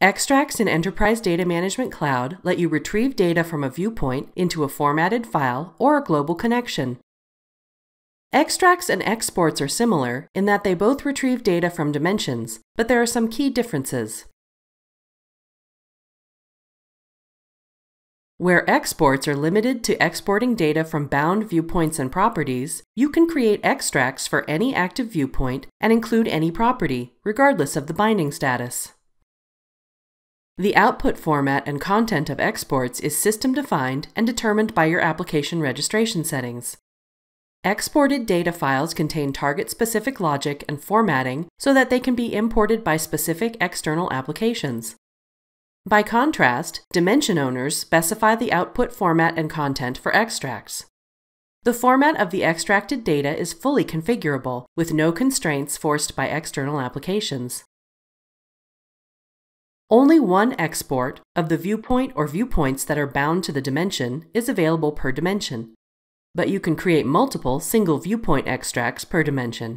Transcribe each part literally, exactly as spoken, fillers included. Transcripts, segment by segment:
Extracts in Enterprise Data Management Cloud let you retrieve data from a viewpoint into a formatted file or a global connection. Extracts and exports are similar in that they both retrieve data from dimensions, but there are some key differences. Where exports are limited to exporting data from bound viewpoints and properties, you can create extracts for any active viewpoint and include any property, regardless of the binding status. The output format and content of exports is system-defined and determined by your application registration settings. Exported data files contain target-specific logic and formatting so that they can be imported by specific external applications. By contrast, dimension owners specify the output format and content for extracts. The format of the extracted data is fully configurable, with no constraints forced by external applications. Only one export of the viewpoint or viewpoints that are bound to the dimension is available per dimension, but you can create multiple single viewpoint extracts per dimension.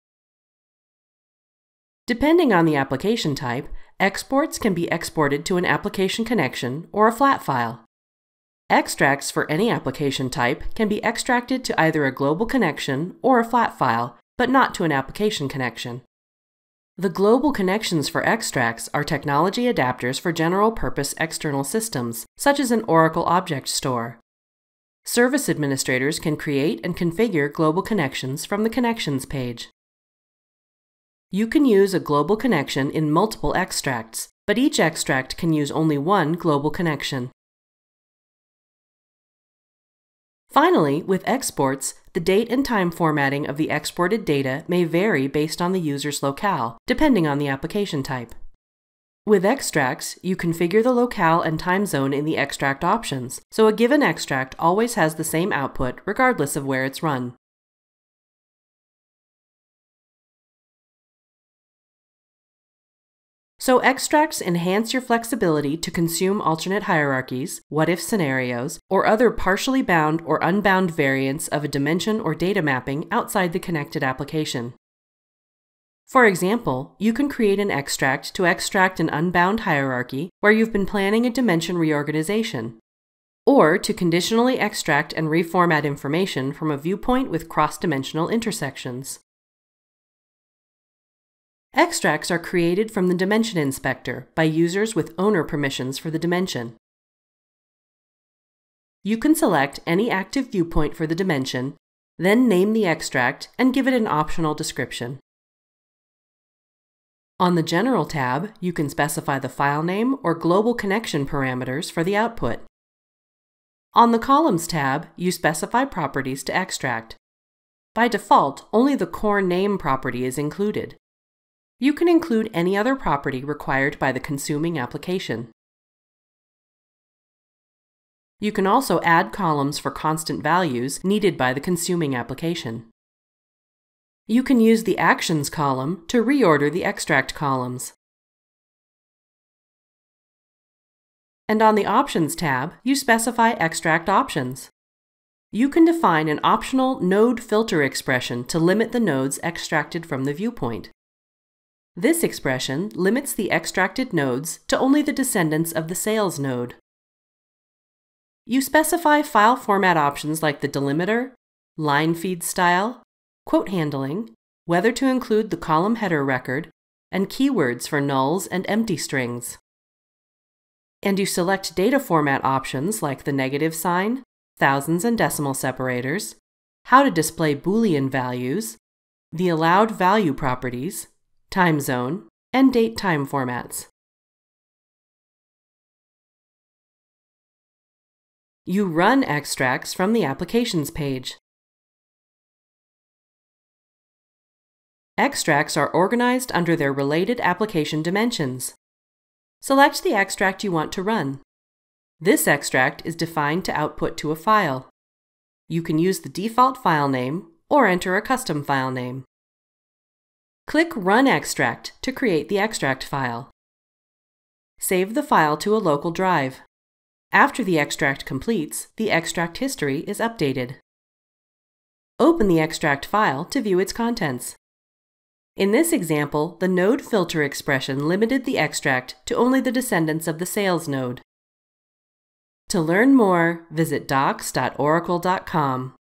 Depending on the application type, exports can be exported to an application connection or a flat file. Extracts for any application type can be extracted to either a global connection or a flat file, but not to an application connection. The global connections for extracts are technology adapters for general-purpose external systems, such as an Oracle Object Store. Service administrators can create and configure global connections from the Connections page. You can use a global connection in multiple extracts, but each extract can use only one global connection. Finally, with exports, the date and time formatting of the exported data may vary based on the user's locale, depending on the application type. With extracts, you configure the locale and time zone in the extract options, so a given extract always has the same output regardless of where it's run. So extracts enhance your flexibility to consume alternate hierarchies, what-if scenarios, or other partially bound or unbound variants of a dimension or data mapping outside the connected application. For example, you can create an extract to extract an unbound hierarchy where you've been planning a dimension reorganization, or to conditionally extract and reformat information from a viewpoint with cross-dimensional intersections. Extracts are created from the Dimension Inspector by users with owner permissions for the dimension. You can select any active viewpoint for the dimension, then name the extract and give it an optional description. On the General tab, you can specify the file name or global connection parameters for the output. On the Columns tab, you specify properties to extract. By default, only the core name property is included. You can include any other property required by the consuming application. You can also add columns for constant values needed by the consuming application. You can use the Actions column to reorder the extract columns. And on the Options tab, you specify extract options. You can define an optional node filter expression to limit the nodes extracted from the viewpoint. This expression limits the extracted nodes to only the descendants of the sales node. You specify file format options like the delimiter, line feed style, quote handling, whether to include the column header record, and keywords for nulls and empty strings. And you select data format options like the negative sign, thousands and decimal separators, how to display Boolean values, the allowed value properties, time zone, and date time formats. You run extracts from the Applications page. Extracts are organized under their related application dimensions. Select the extract you want to run. This extract is defined to output to a file. You can use the default file name or enter a custom file name. Click Run Extract to create the extract file. Save the file to a local drive. After the extract completes, the extract history is updated. Open the extract file to view its contents. In this example, the node filter expression limited the extract to only the descendants of the sales node. To learn more, visit docs dot oracle dot com.